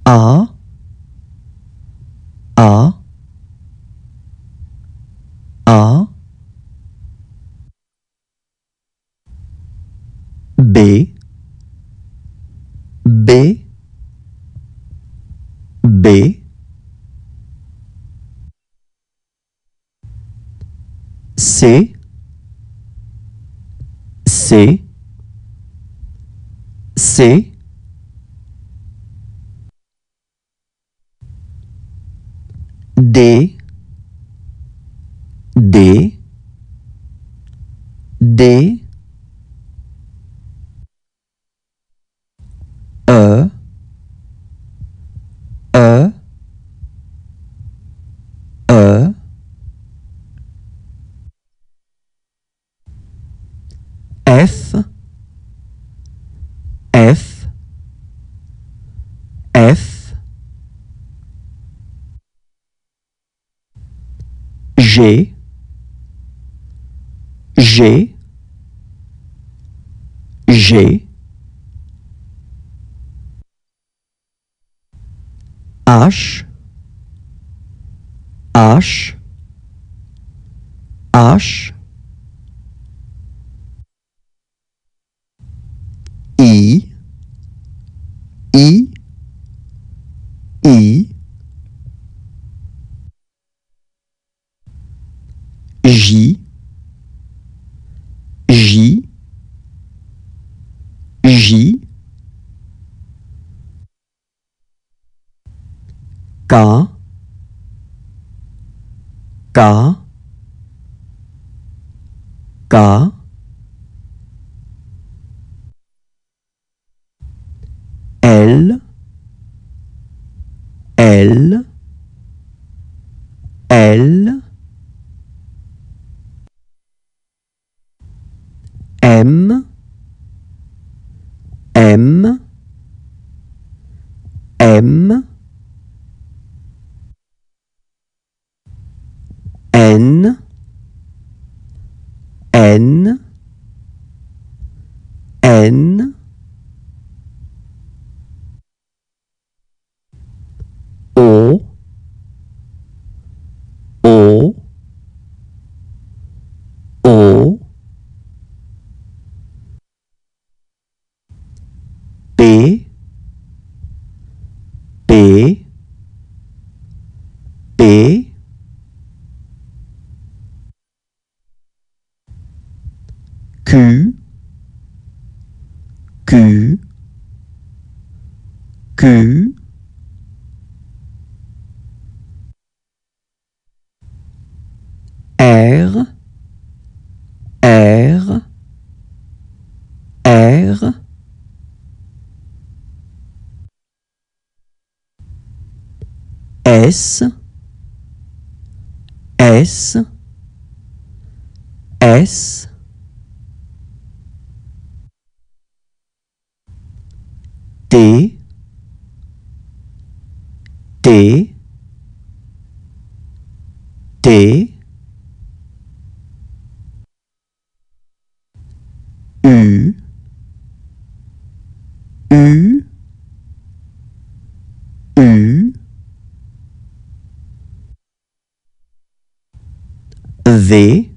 A, A, A, B, B, B, C, C, C, D, D, D, E, E, E, F, F, F, G, G, G, H, H, H, I, I, I, J, J, J, K, K, K, L, L, L, M, M, M, N, N, N, O, O, O, P, P, P, Q, Q, Q, R, R, R, S, S, S, T, T, T, U, U, U, V,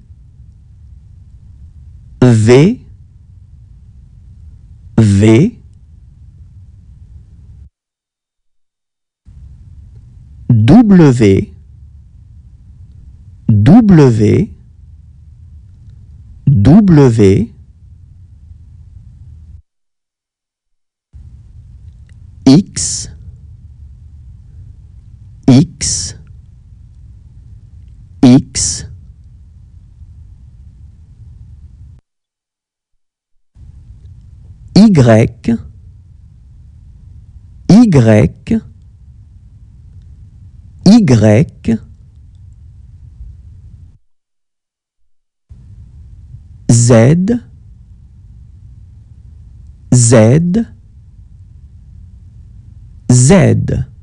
V, V, W, W, W, X, X, X, Y, Y, Y, Z, Z, Z.